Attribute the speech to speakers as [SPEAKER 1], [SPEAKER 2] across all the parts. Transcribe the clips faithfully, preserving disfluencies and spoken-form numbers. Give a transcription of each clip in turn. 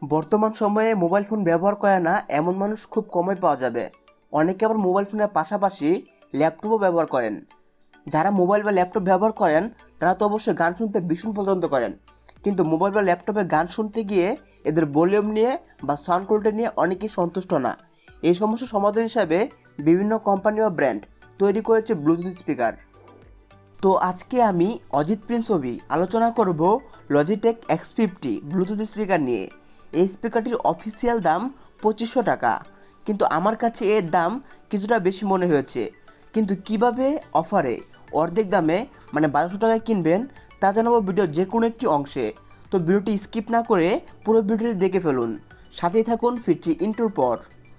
[SPEAKER 1] বর্তমান সময়ে mobile phone ব্যবহার করে না এমন মানুষ খুব কমই পাওয়া যাবে। অনেকে আবার মোবাইল ফোনের পাশাপাশি ল্যাপটপও ব্যবহার করেন। যারা মোবাইল বা ল্যাপটপ ব্যবহার করেন তারা তো অবশ্যই গান শুনতে ভীষণ পছন্দ করেন, কিন্তু মোবাইল বা ল্যাপটপে গান শুনতে গিয়ে এদের ভলিউম নিয়ে বা সাউন্ড কোয়ালিটি নিয়ে অনেকেই সন্তুষ্ট না। এই সমস্যার সমাধান হিসাবে বিভিন্ন কোম্পানি বা ব্র্যান্ড তৈরি করেছে ব্লুটুথ স্পিকার। তো আজকে আমি অজিত প্রিন্স অভি আলোচনা করব Logitech X fifty Bluetooth speaker নিয়ে। এই স্পিকারটির অফিসিয়াল দাম পঁচিশশো টাকা, কিন্তু আমার কাছে এর দাম কিছুটা বেশি মনে হয়েছে। কিন্তু কিভাবে অফারে অর্ধেক দামে মানে বারোশো টাকায় কিনবেন তা জানাবো ভিডিও যে কোনো একটি অংশে। তো ভিডিওটি স্কিপ না করে পুরো ভিডিওটি দেখে ফেলুন, সাথেই থাকুন, ফিরছি ইন্ট্রোর পর।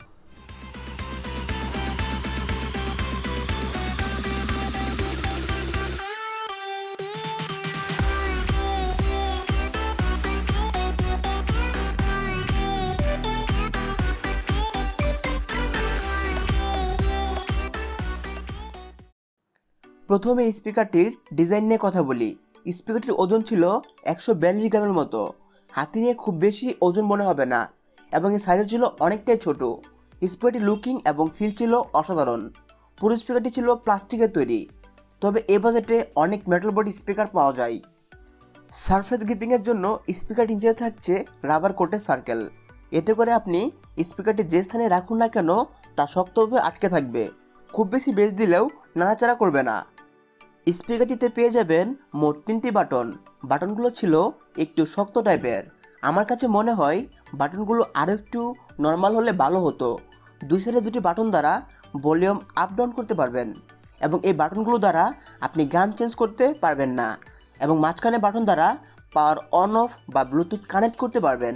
[SPEAKER 1] প্রথমে স্পিকারটির ডিজাইন নিয়ে কথা বলি। স্পিকারটির ওজন ছিল একশো বিয়াল্লিশ গ্রামের মতো। হাতি নিয়ে খুব বেশি ওজন মনে হবে না, এবং এর সাইজ ছিল অনেকটাই ছোট। স্পিকারটির লুকিং এবং ফিল ছিল অসাধারণ। পুরো স্পিকারটি ছিল প্লাস্টিকের তৈরি, তবে এ বাজেটে অনেক মেটাল বডি স্পিকার পাওয়া যায়। সারফেস গ্রিপিংয়ের জন্য স্পিকারটি নিচে থাকছে রাবার কোটের সার্কেল। এতে করে আপনি স্পিকারটি যে স্থানে রাখুন না কেন তা শক্তভাবে আটকে থাকবে, খুব বেশি বেস দিলেও নাড়াচাড়া করবে না। স্পিকারটিতে পেয়ে যাবেন মোট তিনটি বাটন। বাটনগুলো ছিল একটু শক্ত টাইপের। আমার কাছে মনে হয় বাটনগুলো আরও একটু নর্মাল হলে ভালো হতো। দুই সাইডে দুটি বাটন দ্বারা ভলিউম আপ ডাউন করতে পারবেন, এবং এই বাটনগুলো দ্বারা আপনি গান চেঞ্জ করতে পারবেন না, এবং মাঝখানে বাটন দ্বারা পাওয়ার অন অফ বা ব্লুটুথ কানেক্ট করতে পারবেন।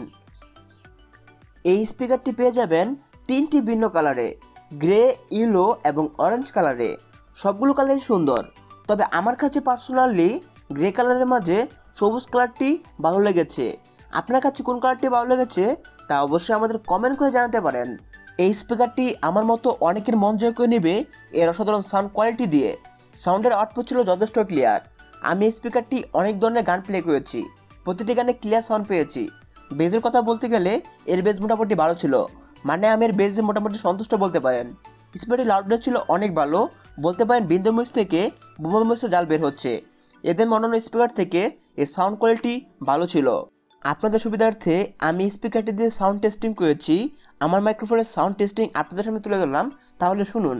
[SPEAKER 1] এই স্পিকারটি পেয়ে যাবেন তিনটি ভিন্ন কালারে, গ্রে, ইয়েলো এবং অরেঞ্জ কালারে। সবগুলো কালারই সুন্দর, তবে আমার কাছে পার্সোনালি গ্রে কালারের মাঝে সবুজ কালারটি ভালো লেগেছে। আপনার কাছে কোন কালারটি ভালো লেগেছে তা অবশ্যই আমাদের কমেন্ট করে জানাতে পারেন। এই স্পিকারটি আমার মতো অনেকের মন জয় করে নেবে এর অসাধারণ সাউন্ড কোয়ালিটি দিয়ে। সাউন্ডের আউটপুট ছিল যথেষ্ট ক্লিয়ার। আমি এই স্পিকারটি অনেক ধরনের গান প্লে করেছি, প্রতিটি গানে ক্লিয়ার সাউন্ড পেয়েছি। বেজের কথা বলতে গেলে এর বেজ মোটামুটি ভালো ছিল, মানে আমি এর বেজে মোটামুটি সন্তুষ্ট বলতে পারেন। স্পিকারটির লাউডনেস ছিল অনেক ভালো, বলতে পারেন বিন্দু মরিচ থেকে বোমা মরিচের জাল বের হচ্ছে। এদের অন্যান্য স্পিকার থেকে এর সাউন্ড কোয়ালিটি ভালো ছিল। আপনাদের সুবিধার্থে আমি স্পিকারটি দিয়ে সাউন্ড টেস্টিং করেছি। আমার মাইক্রোফোনের সাউন্ড টেস্টিং আপনাদের সামনে তুলে ধরলাম, তাহলে শুনুন।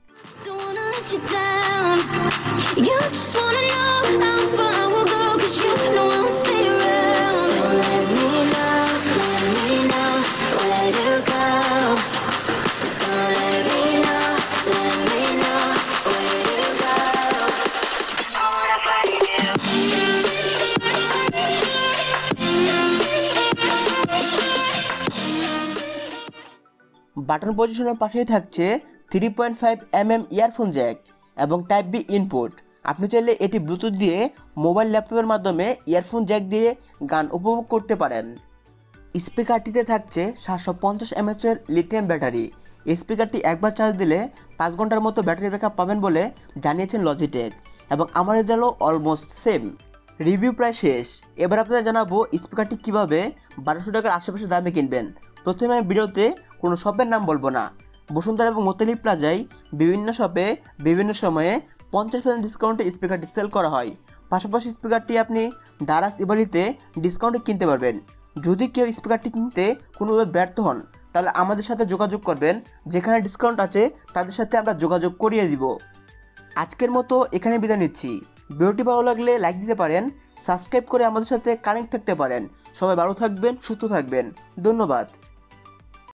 [SPEAKER 1] বাটন পজিশনের পাশেই থাকছে three point five M M earphone jack এবং টাইপ বি ইনপুট। আপনি চাইলে এটি ব্লুটুথ দিয়ে মোবাইল ল্যাপটপের মাধ্যমে ইয়ারফোন জ্যাক দিয়ে গান উপভোগ করতে পারেন। স্পিকারটিতে থাকছে সাতশো পঞ্চাশ এমএচের লিথিয়াম ব্যাটারি। এই স্পিকারটি একবার চার্জ দিলে পাঁচ ঘন্টার মতো ব্যাটারি ব্যাকআপ পাবেন বলে জানিয়েছেন লজিটেক, এবং আমার রেজাল্টও অলমোস্ট সেম। রিভিউ প্রায় শেষ। এবার আপনাদের জানাবো স্পিকারটি কীভাবে বারোশো টাকার আশেপাশে দামে কিনবেন। প্রথমে আমি ভিডিওতে কোনো শপের নাম বলবো না। বসুন্ধরা এবং মোতালিব প্লাজায় বিভিন্ন শপে বিভিন্ন সময়ে পঞ্চাশ পার্সেন্ট ডিসকাউন্টে স্পিকারটি সেল করা হয়। পাশাপাশি স্পিকারটি আপনি দারাজ ইবালিতে ডিসকাউন্টে কিনতে পারবেন। যদি কেউ স্পিকারটি কিনতে কোনোভাবে ব্যর্থ হন তাহলে আমাদের সাথে যোগাযোগ করবেন, যেখানে ডিসকাউন্ট আছে তাদের সাথে আমরা যোগাযোগ করিয়ে দিব। আজকের মতো এখানে বিদায় নিচ্ছি। ভিডিওটি ভালো লাগলে লাইক দিতে পারেন, সাবস্ক্রাইব করে আমাদের সাথে কানেক্ট থাকতে পারেন। সবাই ভালো থাকবেন, সুস্থ থাকবেন। ধন্যবাদ।